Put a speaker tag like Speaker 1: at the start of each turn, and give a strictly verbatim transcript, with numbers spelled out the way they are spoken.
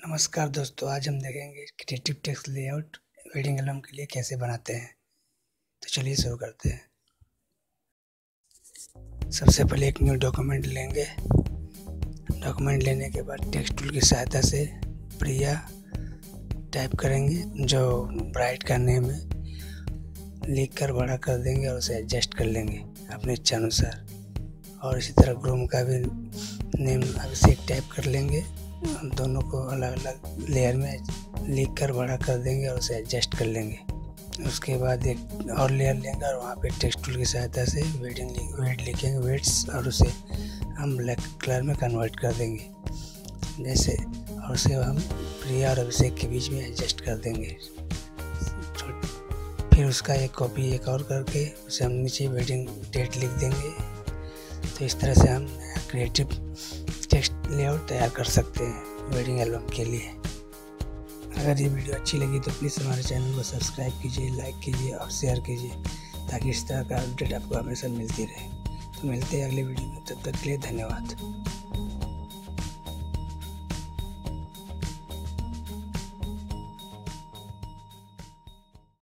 Speaker 1: नमस्कार दोस्तों, आज हम देखेंगे creative text layout wedding album के लिए कैसे बनाते हैं। तो चलिए शुरू करते हैं। सबसे पहले एक न्यू डॉक्यूमेंट लेंगे। डॉक्यूमेंट लेने के बाद टेक्स्ट टूल की सहायता से प्रिया टाइप करेंगे, जो ब्राइड का नेम है, लिख कर बड़ा कर देंगे और उसे एडजस्ट कर लेंगे अपने इच्छा अनुसार। और इसी तरह ग्रूम का भी नेम अभिषेक टाइप कर लेंगे। हम दोनों को अलग अलग लेयर में लिख कर बड़ा कर देंगे और उसे एडजस्ट कर लेंगे। उसके बाद एक और लेयर लेंगे और वहाँ पे टेक्स्ट टूल की सहायता से वेडिंग वेट लिखेंगे वेट्स, और उसे हम ब्लैक कलर में कन्वर्ट कर देंगे जैसे, और उसे हम प्रिया और अभिषेक के बीच में एडजस्ट कर देंगे। फिर उसका एक कॉपी एक और करके उसे हम नीचे वेडिंग डेट लिख देंगे। तो इस तरह से हम क्रिएटिव टेक्स्ट लेआउट तैयार कर सकते हैं वेडिंग एल्बम के लिए। अगर ये वीडियो अच्छी लगी तो प्लीज़ हमारे चैनल को सब्सक्राइब कीजिए, लाइक कीजिए और शेयर कीजिए, ताकि इस तरह का अपडेट आपको हमेशा मिलती रहे। तो मिलते हैं अगले वीडियो में, तब तक के लिए धन्यवाद।